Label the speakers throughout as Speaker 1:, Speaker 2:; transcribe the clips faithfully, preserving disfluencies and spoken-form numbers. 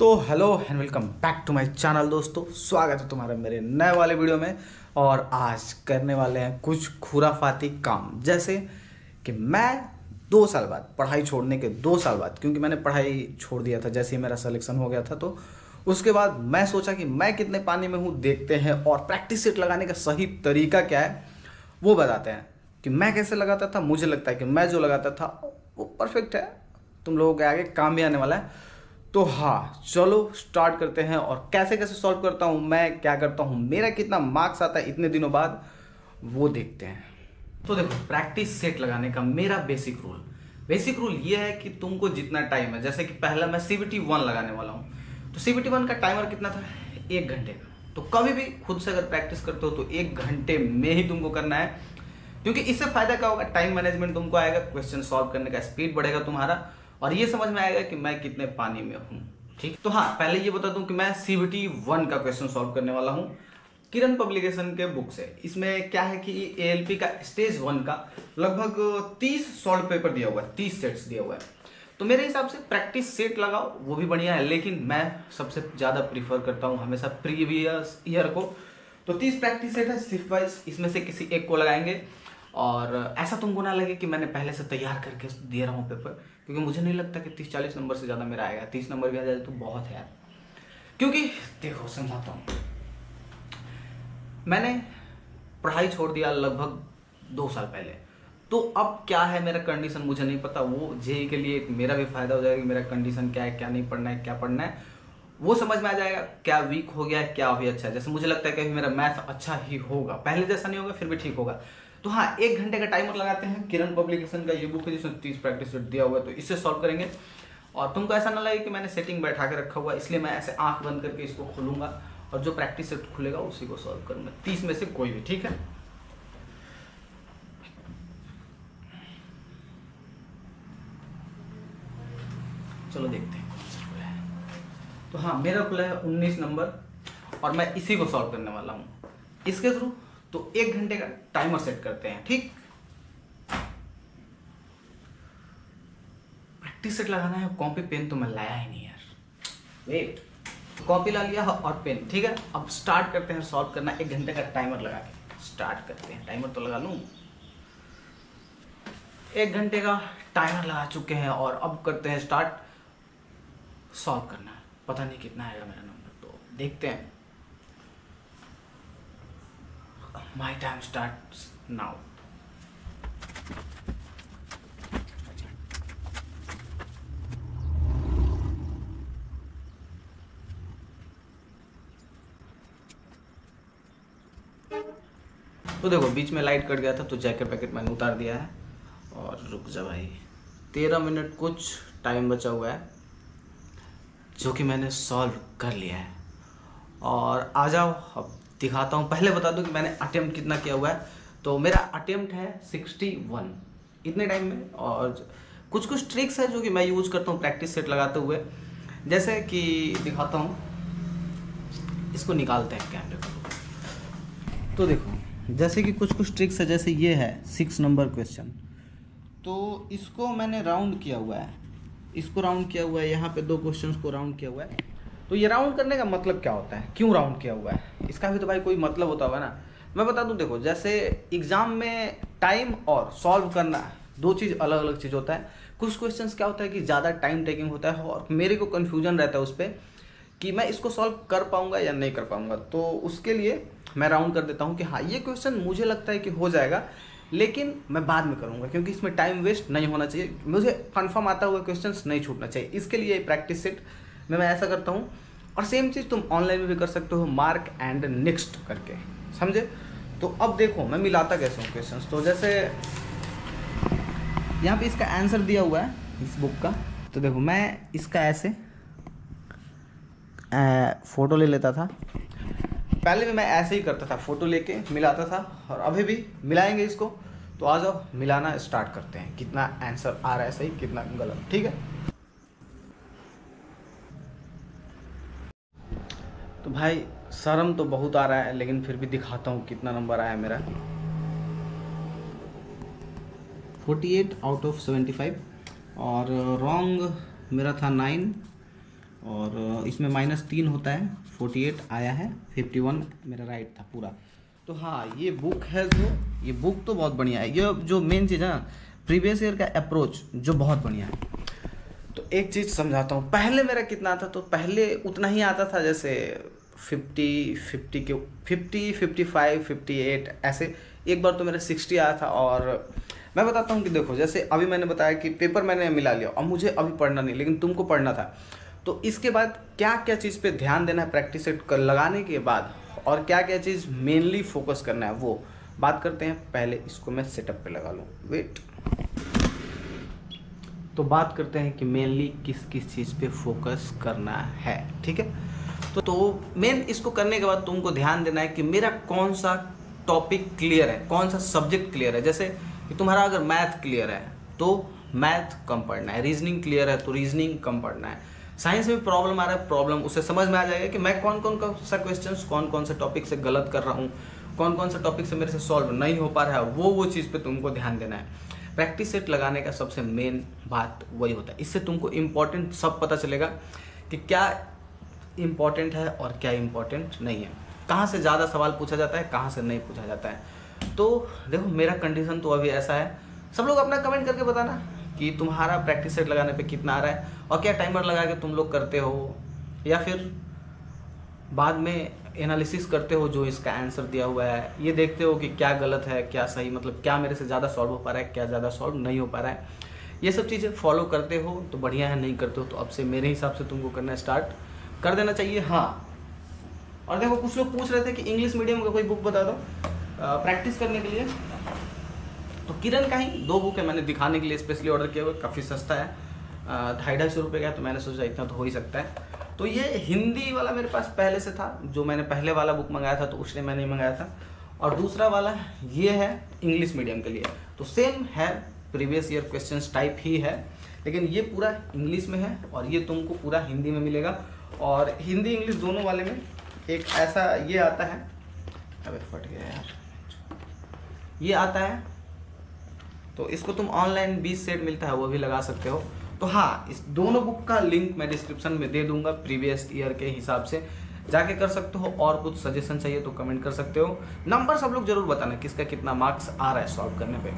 Speaker 1: तो hello and welcome back to my channel दोस्तों, स्वागत है तुम्हारा मेरे नए वाले वीडियो में। और आज करने वाले हैं कुछ खुराफाती काम, जैसे कि मैं दो साल बाद पढ़ाई छोड़ने के दो साल बाद, क्योंकि मैंने पढ़ाई छोड़ दिया था जैसे ही मेरा सिलेक्शन हो गया था, तो उसके बाद मैं सोचा कि मैं कितने पानी में हूँ देखते हैं, और प्रैक्टिस सेट लगाने का सही तरीका क्या है वो बताते हैं। कि मैं कैसे लगाता था, मुझे लगता है कि मैं जो लगाता था वो परफेक्ट है, तुम लोगों के आगे काम भी आने वाला है। तो हाँ, चलो स्टार्ट करते हैं। और कैसे कैसे सॉल्व करता हूँ, मैं क्या करता हूँ, मेरा कितना मार्क्स आता है इतने दिनों बाद, वो देखते हैं। तो देखो, प्रैक्टिस सेट लगाने का मेरा बेसिक रूल बेसिक रूल ये है कि तुमको जितना टाइम है, जैसे कि पहला मैं सीबीटी वन लगाने वाला हूँ, तो सीबीटी वन का टाइमर कितना था, एक घंटे का। तो कभी भी खुद से अगर प्रैक्टिस करते हो तो एक घंटे में ही तुमको करना है, क्योंकि इससे फायदा क्या होगा, टाइम मैनेजमेंट तुमको आएगा, क्वेश्चन सॉल्व करने का स्पीड बढ़ेगा तुम्हारा, और ये समझ में आएगा कि मैं कितने पानी में हूं। ठीक, तो हाँ, पहले ये बता दूं कि मैं सीबीटी वन का क्वेश्चन सॉल्व करने वाला हूं किरण पब्लिकेशन के बुक से। इसमें क्या है कि एएलपी का स्टेज वन का लगभग तीस सॉल्व पेपर दिया हुआ है, तीस सेट्स दिया हुआ है। तो मेरे हिसाब से प्रैक्टिस सेट लगाओ वो भी बढ़िया है, लेकिन मैं सबसे ज्यादा प्रीफर करता हूँ हमेशा प्रीवियस ईयर को। तो तीस प्रैक्टिस सेट है शिफ्ट वाइज, इसमें से किसी एक को लगाएंगे। और ऐसा तुमको ना लगे कि मैंने पहले से तैयार करके दे रहा हूँ पेपर, क्योंकि मुझे नहीं लगता कि तीस चालीस नंबर से ज़्यादा मेरा आएगा। तीस नंबर भी आ जाए तो बहुत है यार, क्योंकि देखो समझाता हूँ। मैंने पढ़ाई छोड़ दिया लगभग दो साल पहले, तो अब क्या है मेरा कंडीशन मुझे नहीं पता। वो जेई के लिए मेरा भी फायदा हो जाएगा कि मेरा कंडीशन क्या है, क्या नहीं पढ़ना है, क्या पढ़ना है वो समझ में आ जाएगा, क्या वीक हो गया है, क्या अभी अच्छा है। जैसे मुझे लगता है कि अभी मेरा मैथ अच्छा ही होगा, पहले जैसा नहीं होगा फिर भी ठीक होगा। तो हाँ, एक घंटे का टाइमर लगाते हैं। किरण पब्लिकेशन का ये बुक है जिसमें तीस प्रैक्टिस सेट दिया हुआ है, तो इससे सॉल्व करेंगे। और तुमको ऐसा ना लगे कि मैंने सेटिंग बैठा के रखा हुआ, इसलिए मैं ऐसे आंख बंद करके इसको खोलूंगा और जो प्रैक्टिस सेट खुलेगा उसी को सॉल्व करूंगा, तीस में से कोई भी। ठीक है, चलो देखते हैं कौन सा खुला है। तो हाँ, मेरा खुला है उन्नीस नंबर, और मैं इसी को सॉल्व करने वाला हूँ इसके थ्रू। तो एक घंटे का टाइमर सेट करते हैं। ठीक, प्रैक्टिस सेट लगाना है। कॉपी पेन तो मैं लाया ही नहीं यार, वेट, कॉपी ला लिया और पेन। ठीक है, अब स्टार्ट करते हैं सॉल्व करना। एक घंटे का टाइमर लगा के स्टार्ट करते हैं। टाइमर तो लगा लूं, एक घंटे का टाइमर लगा चुके हैं, और अब करते हैं स्टार्ट सॉल्व करना। पता नहीं कितना आएगा मेरा नंबर, तो देखते हैं। My time starts now. तो देखो, बीच में लाइट कट गया था तो जैकेट पैकेट मैंने उतार दिया है। और रुक जा भाई, तेरह मिनट कुछ टाइम बचा हुआ है, जो कि मैंने सॉल्व कर लिया है। और आ जाओ अब दिखाता हूँ। पहले बता दूं कि मैंने अटेम्प्ट कितना किया हुआ है। तो मेरा अटेम्प्ट है इकसठ इतने टाइम में। और कुछ कुछ ट्रिक्स है जो कि मैं यूज करता हूँ प्रैक्टिस सेट लगाते हुए, जैसे कि दिखाता हूँ। इसको निकालते हैं कैमरे को। तो देखो, जैसे कि कुछ कुछ ट्रिक्स है, जैसे ये है सिक्स नंबर क्वेश्चन, तो इसको मैंने राउंड किया हुआ है, इसको राउंड किया हुआ है, यहाँ पे दो क्वेश्चन को राउंड किया हुआ है। तो ये राउंड करने का मतलब क्या होता है, क्यों राउंड किया हुआ है, इसका भी तो भाई कोई मतलब होता होगा ना। मैं बता दूं, देखो, जैसे एग्जाम में टाइम और सॉल्व करना दो चीज़ अलग अलग चीज़ होता है। कुछ क्वेश्चंस क्या होता है कि ज़्यादा टाइम टेकिंग होता है, और मेरे को कन्फ्यूजन रहता है उस पर कि मैं इसको सॉल्व कर पाऊंगा या नहीं कर पाऊंगा। तो उसके लिए मैं राउंड कर देता हूँ कि हाँ, ये क्वेश्चन मुझे लगता है कि हो जाएगा, लेकिन मैं बाद में करूँगा, क्योंकि इसमें टाइम वेस्ट नहीं होना चाहिए, मुझे कन्फर्म आता हुआ क्वेश्चन नहीं छूटना चाहिए। इसके लिए प्रैक्टिस सेट में मैं ऐसा करता हूँ। और सेम चीज़ तुम ऑनलाइन में भी कर सकते हो, मार्क एंड नेक्स्ट करके, समझे। तो अब देखो मैं मिलाता कैसे हूँ क्वेश्चंस। तो जैसे यहाँ पे इसका आंसर दिया हुआ है इस बुक का, तो देखो मैं इसका ऐसे आ, फोटो ले लेता था। पहले भी मैं ऐसे ही करता था, फोटो लेके मिलाता था, और अभी भी मिलाएंगे इसको। तो आ जाओ मिलाना स्टार्ट करते हैं, कितना आंसर आ रहा है सही, कितना गलत। ठीक है, तो भाई शर्म तो बहुत आ रहा है, लेकिन फिर भी दिखाता हूँ कितना नंबर आया मेरा। अड़तालीस आउट ऑफ पचहत्तर, और रॉन्ग मेरा था नाइन, और इसमें माइनस तीन होता है, फोर्टी एट आया है, फिफ्टी वन मेरा राइट था पूरा। तो हाँ, ये बुक है जो ये बुक तो बहुत बढ़िया है। ये जो मेन चीज़ है ना, प्रीवियस ईयर का अप्रोच जो बहुत बढ़िया है। तो एक चीज़ समझाता हूँ, पहले मेरा कितना आता, तो पहले उतना ही आता था, जैसे फिफ्टी फिफ्टी के fifty fifty five fifty eight ऐसे। एक बार तो मेरा सिक्सटी आया था। और मैं बताता हूँ कि देखो, जैसे अभी मैंने बताया कि पेपर मैंने मिला लिया और मुझे अभी पढ़ना नहीं, लेकिन तुमको पढ़ना था। तो इसके बाद क्या क्या चीज़ पे ध्यान देना है प्रैक्टिस सेट कर लगाने के बाद, और क्या क्या चीज़ मेनली फोकस करना है, वो बात करते हैं। पहले इसको मैं सेटअप पे लगा लूँ, वेट। तो बात करते हैं कि मेनली किस किस चीज़ पे फोकस करना है, ठीक है। तो तो मेन इसको करने के बाद तुमको ध्यान देना है कि मेरा कौन सा टॉपिक क्लियर है, कौन सा सब्जेक्ट क्लियर है। जैसे कि तुम्हारा अगर मैथ क्लियर है तो मैथ कम पढ़ना है, रीजनिंग क्लियर है तो रीजनिंग कम पढ़ना है, साइंस में प्रॉब्लम आ रहा है, प्रॉब्लम उससे समझ में आ जाएगा कि मैं कौन कौन सा क्वेश्चंस कौन कौन से टॉपिक से गलत कर रहा हूँ, कौन कौन सा टॉपिक से मेरे से सॉल्व नहीं हो पा रहा है, वो वो चीज़ पे तुमको ध्यान देना है। प्रैक्टिस सेट लगाने का सबसे मेन बात वही होता है। इससे तुमको इम्पोर्टेंट सब पता चलेगा कि क्या इम्पोर्टेंट है और क्या इम्पोर्टेंट नहीं है, कहाँ से ज़्यादा सवाल पूछा जाता है, कहाँ से नहीं पूछा जाता है। तो देखो, मेरा कंडीशन तो अभी ऐसा है। सब लोग अपना कमेंट करके बताना कि तुम्हारा प्रैक्टिस सेट लगाने पे कितना आ रहा है, और क्या टाइमर लगा के तुम लोग करते हो, या फिर बाद में एनालिसिस करते हो जो इसका आंसर दिया हुआ है, ये देखते हो कि क्या गलत है क्या सही, मतलब क्या मेरे से ज़्यादा सॉल्व हो पा रहा है, क्या ज़्यादा सॉल्व नहीं हो पा रहा है। ये सब चीज़ें फॉलो करते हो तो बढ़िया है, नहीं करते हो तो अब से मेरे हिसाब से तुमको करना स्टार्ट कर देना चाहिए। हाँ, और देखो, कुछ लोग पूछ रहे थे कि इंग्लिश मीडियम का कोई बुक बता दो प्रैक्टिस करने के लिए। तो किरण का ही दो बुक है, मैंने दिखाने के लिए स्पेशली ऑर्डर किया हुआ, काफ़ी सस्ता है, ढाई ढाई सौ रुपये का है, तो मैंने सोचा इतना तो हो ही सकता है। तो ये हिंदी वाला मेरे पास पहले से था, जो मैंने पहले वाला बुक मंगाया था तो उसने मैंने मंगाया था, और दूसरा वाला ये है इंग्लिश मीडियम के लिए। तो सेम है, प्रीवियस ईयर क्वेश्चंस टाइप ही है, लेकिन ये पूरा इंग्लिश में है और ये तुमको पूरा हिंदी में मिलेगा। और हिंदी इंग्लिश दोनों वाले में एक ऐसा ये आता है, अबे फट गया यार, ये आता है। तो इसको तुम ऑनलाइन बीस सेट मिलता है, वो भी लगा सकते हो। तो हाँ, इस दोनों बुक का लिंक मैं डिस्क्रिप्शन में दे दूंगा, प्रीवियस ईयर के हिसाब से जाके कर सकते हो। और कुछ सजेशन चाहिए तो कमेंट कर सकते हो। नंबर सब लोग जरूर बताना किसका कितना मार्क्स आ रहा है सॉल्व करने पे।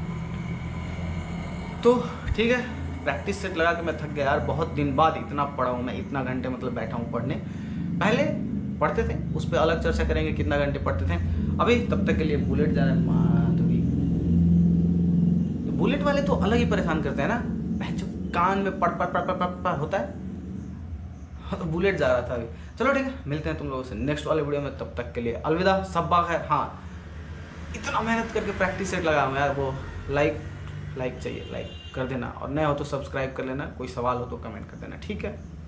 Speaker 1: तो ठीक है, प्रैक्टिस सेट लगा के मैं थक गया यार, बहुत दिन बाद इतना पढ़ा हूँ मैं, इतना घंटे मतलब बैठा हूँ पढ़ने। पहले पढ़ते थे, उस पर अलग चर्चा करेंगे कितना घंटे पढ़ते थे। अभी तब तक के लिए बुलेट जा रहा है माधुरी। बुलेट वाले तो अलग ही परेशान करते हैं ना, कान में पट पट पट पट पट होता है। तो बुलेट जा रहा था अभी। चलो ठीक है, मिलते हैं तुम लोगों से नेक्स्ट वाले वीडियो में, तब तक के लिए अलविदा, सब्बा खैर। हाँ, इतना मेहनत करके प्रैक्टिस सेट लगा यार, वो लाइक लाइक चाहिए, लाइक कर देना, और नया हो तो सब्सक्राइब कर लेना, कोई सवाल हो तो कमेंट कर देना, ठीक है।